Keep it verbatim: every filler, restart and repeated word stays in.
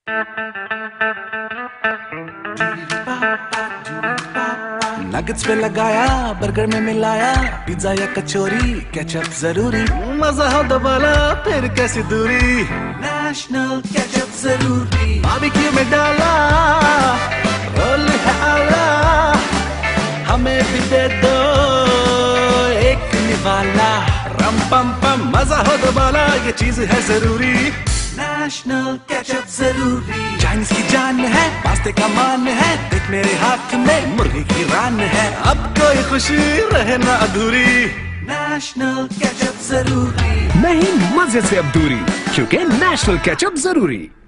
Nuggets पे लगाया, burger में मिलाया, पिज्जा या कचौरी, केचप जरूरी। मजा हो दोबारा, फिर कैसी दूरी। नेशनल केचप जरूरी। बारबेक्यू में डाला, रोल है आला, हमें भी दे दो एक निवाला। रम पम पम, मजा हो दोबारा, ये चीज है जरूरी। नेशनल केचप जरूरी। चाइनीज की जान है, पास्ते का मान है, देख मेरे हाथ में मुर्गी की रान है। अब कोई खुशी रहे ना अधूरी। नेशनल केचप जरूरी। नहीं, मजे से अब दूरी, क्योंकि नेशनल केचप जरूरी।